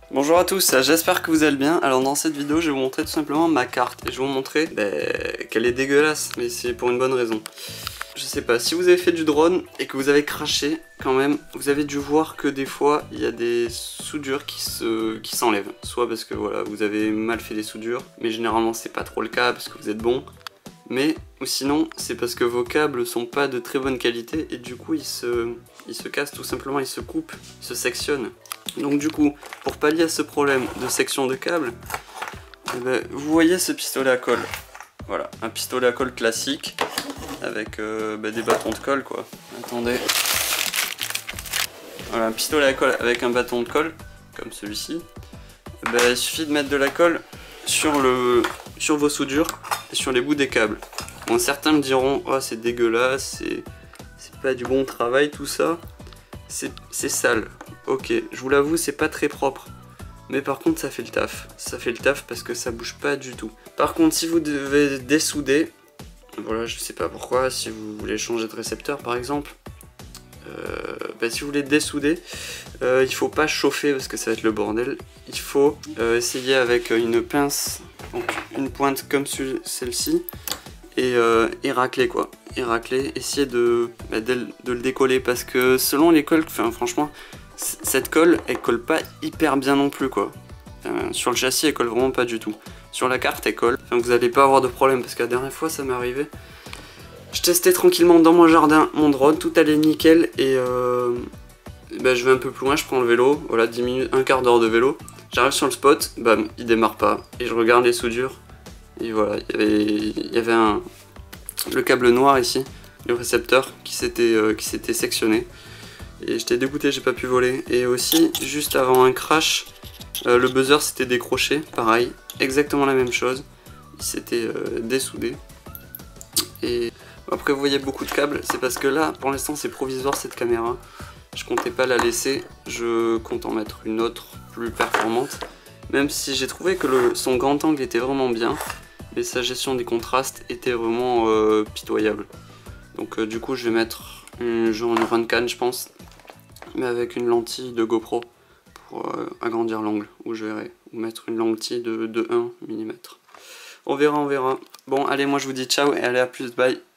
Bonjour à tous, j'espère que vous allez bien. Alors dans cette vidéo je vais vous montrer tout simplement ma carte. Et je vais vous montrer qu'elle est dégueulasse, mais c'est pour une bonne raison. Je sais pas, si vous avez fait du drone et que vous avez craché quand même, vous avez dû voir que des fois il y a des soudures qui s'enlèvent. Soit parce que voilà, vous avez mal fait les soudures, mais généralement c'est pas trop le cas parce que vous êtes bon. Mais ou sinon c'est parce que vos câbles sont pas de très bonne qualité et du coup ils se cassent tout simplement, ils se coupent, ils se sectionnent. Donc du coup, pour pallier à ce problème de section de câble, vous voyez ce pistolet à colle. Voilà, un pistolet à colle classique avec des bâtons de colle quoi. Attendez. Voilà, un pistolet à colle avec un bâton de colle, comme celui-ci. Il suffit de mettre de la colle sur vos soudures et sur les bouts des câbles. Bon, certains me diront, oh c'est dégueulasse, c'est pas du bon travail tout ça. C'est sale. Ok, je vous l'avoue, c'est pas très propre. Mais par contre, ça fait le taf. Ça fait le taf parce que ça bouge pas du tout. Par contre, si vous devez dessouder, voilà, je sais pas pourquoi, si vous voulez changer de récepteur par exemple, si vous voulez dessouder, il faut pas chauffer parce que ça va être le bordel. Il faut essayer avec une pince, donc une pointe comme celle-ci, et racler quoi. Et racler, essayer de le décoller parce que selon les colles, franchement, cette colle elle colle pas hyper bien non plus quoi. Sur le châssis elle colle vraiment pas du tout. Sur la carte elle colle, vous allez pas avoir de problème parce que la dernière fois ça m'est arrivé. Je testais tranquillement dans mon jardin mon drone, tout allait nickel et je vais un peu plus loin, je prends le vélo, voilà 10 minutes, un quart d'heure de vélo. J'arrive sur le spot, bam, il démarre pas et je regarde les soudures et voilà, il y avait le câble noir ici, le récepteur qui s'était sectionné. Et j'étais dégoûté, j'ai pas pu voler. Et aussi, juste avant un crash, le buzzer s'était décroché, pareil, exactement la même chose. Il s'était dessoudé. Et après, vous voyez beaucoup de câbles, c'est parce que là, pour l'instant, c'est provisoire cette caméra. Je comptais pas la laisser, je compte en mettre une autre plus performante. Même si j'ai trouvé que son grand angle était vraiment bien, mais sa gestion des contrastes était vraiment pitoyable. Donc du coup, je vais mettre une Runcam, je pense, mais avec une lentille de GoPro pour agrandir l'angle, ou je verrai, ou mettre une lentille de 1 mm. On verra, on verra. Bon, allez, moi je vous dis ciao et allez, à plus, bye.